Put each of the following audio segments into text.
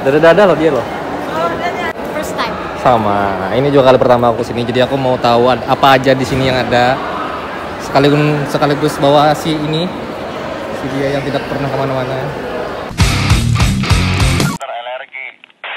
Dari dada loh dia loh. First time. Sama. Ini juga kali pertama aku sini, jadi aku mau tahu apa aja di sini yang ada. Sekaligus bawa si dia yang tidak pernah kemana-mana. Alergi.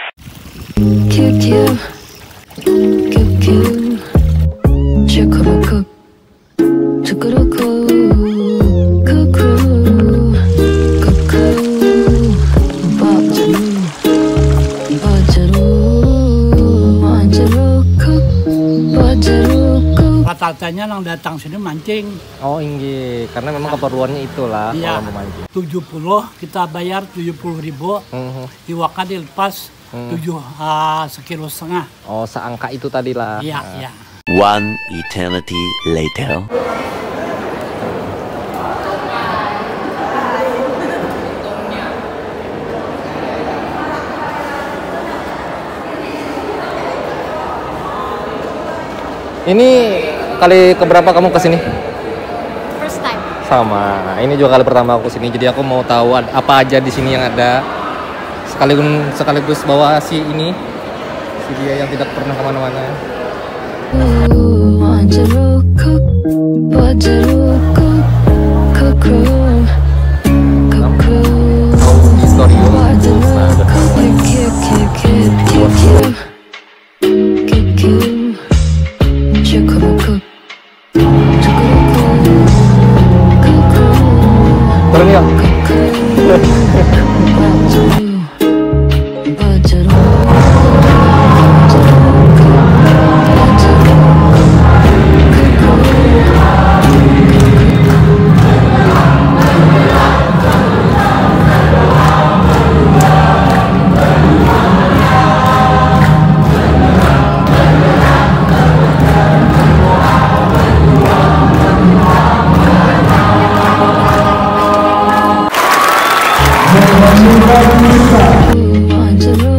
Rata-ratanya yang datang sini mancing. Oh inggih, karena memang keperluannya itulah Iya. kalau memancing. 70 kita bayar 70.000. Iwaknya dilepas 7,5 sekilo. Oh seangka itu tadi lah. Iya, iya. One eternity later. Ini kali keberapa kamu kesini? First time. Sama. Ini juga kali pertama aku sini, jadi aku mau tahu apa aja di sini yang ada. Sekaligus bawa si dia yang tidak pernah kemana-mana. Turun yuk. Angelo